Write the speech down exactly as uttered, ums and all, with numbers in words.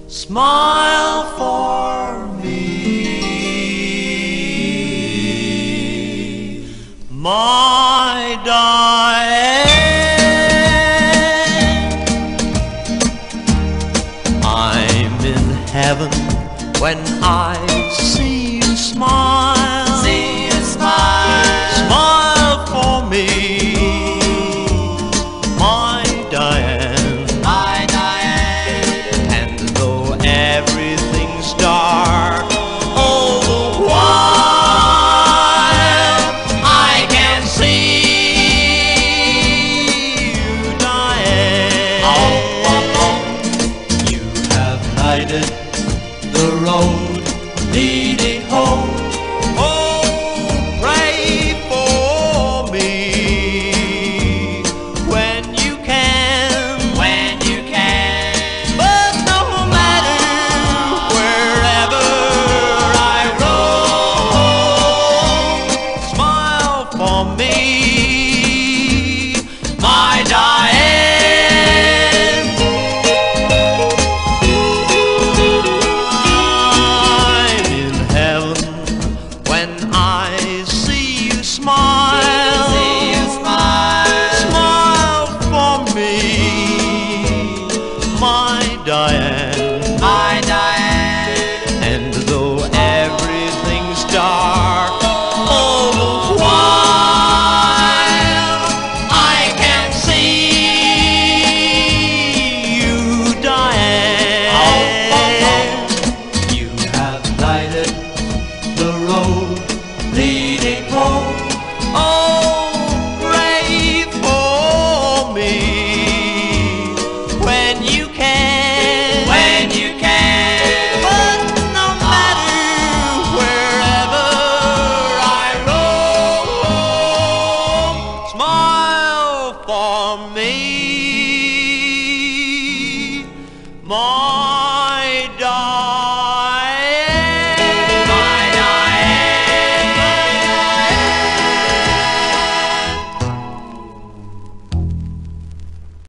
Smile for me, my Diane. I'm in heaven when I see you smile. See you smile. Smile for me, my Diane. My Diane. And though everything's dark all the while, I can see you, Diane. Oh, oh, oh. You have lighted the road leading home. Oh, pray for me when you can. When you can. But no matter wherever I roam, smile for me, my Diane. I'm in heaven when I see you smile. See you smile. Smile for me, my Diane. My Diane. And though everything's dark all the while, I can see you, Diane. Oh, oh, You have lighted the road leading home. Oh, pray for me when you can. When you can. But no matter wherever I roam, smile for me, my